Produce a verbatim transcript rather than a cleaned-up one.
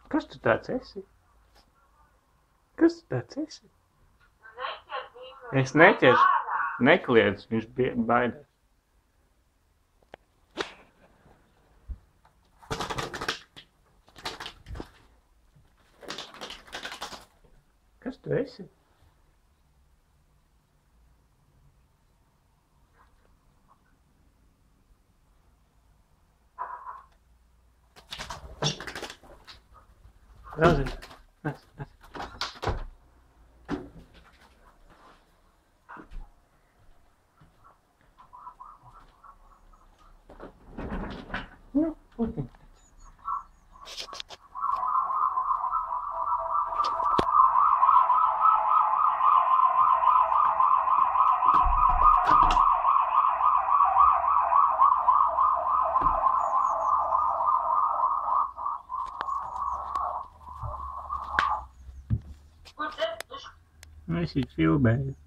Kas tu tāds esi? Kas tu tāds esi? Es neķeršu. Nekliedz, viņš baidās. Kas tu esi? Rauziņ, nes, nes. Nu, putns. Es viņu filmēju.